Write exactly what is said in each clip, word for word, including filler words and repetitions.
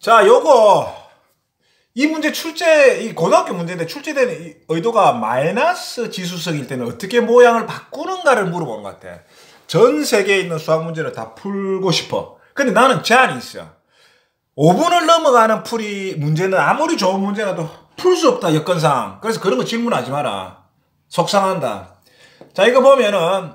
자, 요거 이 문제 출제, 이 고등학교 문제인데 출제되는 의도가 마이너스 지수성일 때는 어떻게 모양을 바꾸는가를 물어보는 것 같아. 전 세계에 있는 수학 문제를 다 풀고 싶어. 근데 나는 제한이 있어. 오 분을 넘어가는 풀이 문제는 아무리 좋은 문제라도 풀 수 없다, 여건상. 그래서 그런 거 질문하지 마라. 속상한다. 자, 이거 보면은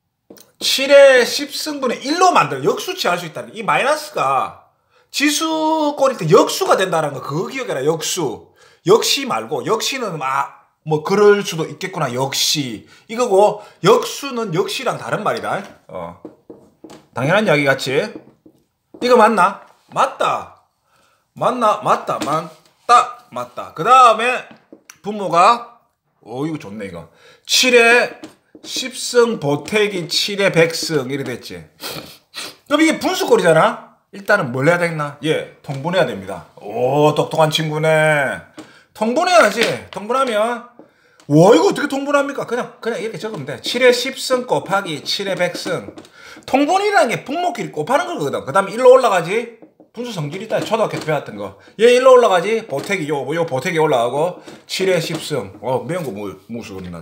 칠의 십승분의 일로 만들어 역수치 할 수 있다는, 이 마이너스가 지수꼴일 때 역수가 된다는 거 그거 기억해라. 역수. 역시 말고, 역시는 아 뭐 그럴 수도 있겠구나, 역시 이거고, 역수는 역시랑 다른 말이다. 어 당연한 이야기 같이. 이거 맞나? 맞다. 맞나? 맞다. 맞다. 맞다. 그 다음에 분모가, 오 이거 좋네. 이거 칠의 십승 보태기 칠의 백승 이래 됐지. 그럼 이게 분수꼴이잖아. 일단은 뭘 해야 되겠나? 예, 통분해야 됩니다. 오, 똑똑한 친구네. 통분해야지. 통분하면, 와, 이거 어떻게 통분합니까? 그냥, 그냥 이렇게 적으면 돼. 칠의 십승 곱하기 칠의 백승. 통분이라는 게 분모끼리 곱하는 거거든. 그 다음에 일로 올라가지. 분수 성질이다. 초등학교 때 배웠던 거. 얘 일로 올라가지. 보태기, 요, 요 보태기 올라가고, 칠의 십승. 어, 매운 거 뭐, 무슨 소리나.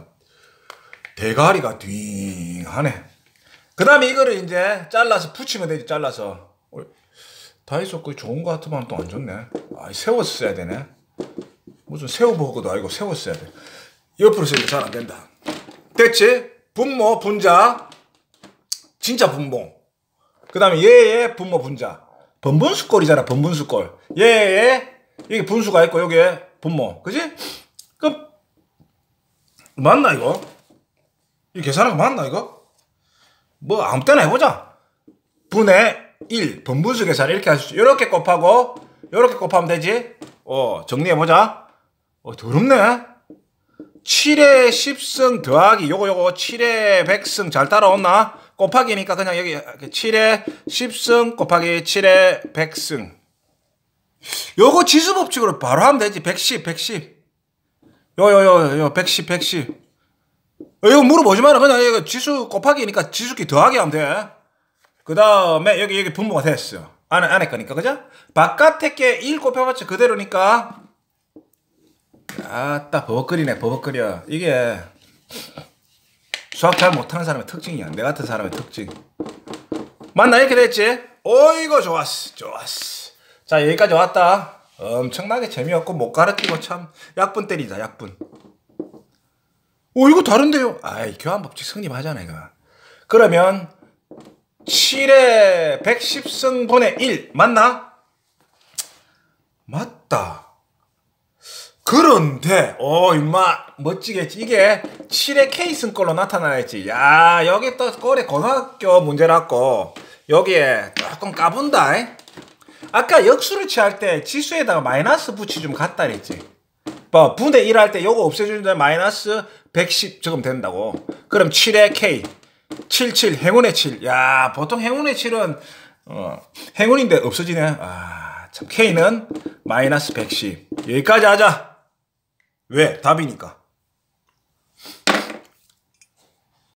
대가리가 dwi하네. 그 다음에 이거를 이제 잘라서 붙이면 되지, 잘라서. 다이소 거 좋은 거 같으면 또 안 좋네. 아, 세워서 써야 되네. 무슨 새우버거도 아니고 세워서 써야 돼. 옆으로 쓰니까 잘 안 된다. 됐지? 분모, 분자. 진짜 분모. 그 다음에 얘의 분모, 분자. 번분수꼴이잖아, 번분수꼴. 얘의, 여기 분수가 있고, 여기에 분모. 그지? 그럼, 맞나, 이거? 이 계산한 거 맞나, 이거? 뭐, 아무 때나 해보자. 분의 일, 번분수 계산 이렇게 할 수 있어. 이렇게 곱하고, 이렇게 곱하면 되지? 어, 정리해보자. 어, 더럽네. 칠의 십승 더하기, 요거, 요거, 칠의 백승 잘 따라왔나? 곱하기니까 그냥 여기, 칠의 십승 곱하기 칠의 백승. 요거 지수법칙으로 바로 하면 되지. 백십, 백십. 요, 요, 요, 요, 백십, 백십. 어, 이거 물어보지 마라. 그냥 이거 지수 곱하기니까 지수끼 더하기 하면 돼. 그 다음에 여기 여기 분모가 됐어. 안에 안에 거니까, 그죠? 바깥에 게 일 곱해봤자 그대로니까. 아따, 버벅거리네, 버벅거려. 이게 수학 잘 못하는 사람의 특징이야. 내 같은 사람의 특징. 맞나? 이렇게 됐지? 어이거 좋았어, 좋았어. 자, 여기까지 왔다. 엄청나게 재미없고 못 가르치고 참 약분 때리자, 약분. 오, 이거 다른데요? 아이, 교환법칙 성립하잖아, 이거. 그러면 칠의 백십승분의 일 맞나? 맞다. 그런데 오, 임마 멋지겠지. 이게 칠의 K승꼴로 나타나야지. 야, 여기 또 꼴에 고등학교 문제라고 여기에 조금 까분다. 아까 역수를 취할 때 지수에다가 마이너스 붙이 좀 같다 그랬지. 뭐 분의 일 할 때 요거 없애주는데 마이너스 백십 적으면 된다고. 그럼 칠의 K, 칠칠, 행운의 칠. 야, 보통 행운의 칠은 어, 행운인데 없어지네. 아, 참. K는 마이너스 백십. 여기까지 하자. 왜? 답이니까.